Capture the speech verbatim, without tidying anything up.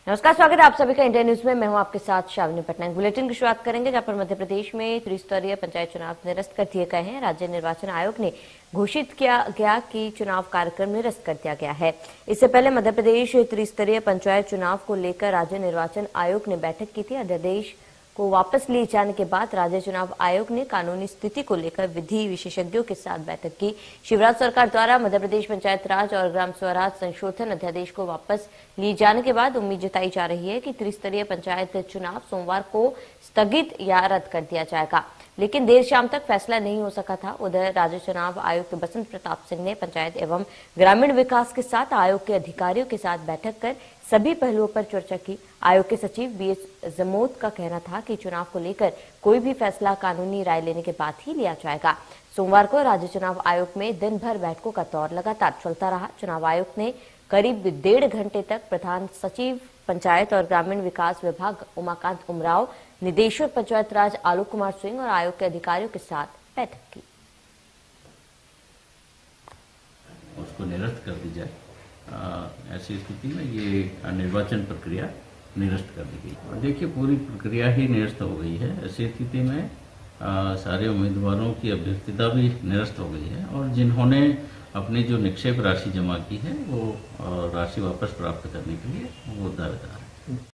नमस्कार, स्वागत है आप सभी का इंडिया न्यूज में। मैं हूं आपके साथ शावनी पटनायक। बुलेटिन की शुरुआत करेंगे जहां पर मध्य प्रदेश में त्रिस्तरीय पंचायत चुनाव निरस्त कर दिए गए हैं। राज्य निर्वाचन आयोग ने घोषित किया गया कि चुनाव कार्यक्रम निरस्त कर दिया गया है। इससे पहले मध्य प्रदेश त्रिस्तरीय पंचायत चुनाव को लेकर राज्य निर्वाचन आयोग ने बैठक की थी। अध्यादेश को वापस लिए जाने के बाद राज्य चुनाव आयोग ने कानूनी स्थिति को लेकर विधि विशेषज्ञों के साथ बैठक की। शिवराज सरकार द्वारा मध्य प्रदेश पंचायत राज और ग्राम स्वराज संशोधन अध्यादेश को वापस लिए जाने के बाद उम्मीद जताई जा रही है कि त्रिस्तरीय पंचायत चुनाव सोमवार को स्थगित या रद्द कर दिया जाएगा, लेकिन देर शाम तक फैसला नहीं हो सका था। उधर राज्य चुनाव आयुक्त बसंत प्रताप सिंह ने पंचायत एवं ग्रामीण विकास के साथ आयोग के अधिकारियों के साथ बैठक कर सभी पहलुओं पर चर्चा की। आयोग के सचिव बी एस जमोद का कहना था कि चुनाव को लेकर कोई भी फैसला कानूनी राय लेने के बाद ही लिया जाएगा। सोमवार को राज्य चुनाव आयोग में दिन भर बैठकों का दौर लगातार चलता रहा। चुनाव आयुक्त ने करीब डेढ़ घंटे तक प्रधान सचिव पंचायत और ग्रामीण विकास विभाग उमाकांत उमराव, निदेशक पंचायत राज आलोक कुमार सिंह और आयोग के अधिकारियों के साथ बैठक की। उसको निरस्त कर दी जाए। ऐसी स्थिति में ये निर्वाचन प्रक्रिया निरस्त कर दी गई। और देखिए, पूरी प्रक्रिया ही निरस्त हो गई है। ऐसी स्थिति में आ, सारे उम्मीदवारों की अभ्यर्थता भी निरस्त हो गई है और जिन्होंने अपनी जो निक्षेप राशि जमा की है वो राशि वापस प्राप्त करने के लिए वो दावेदार है।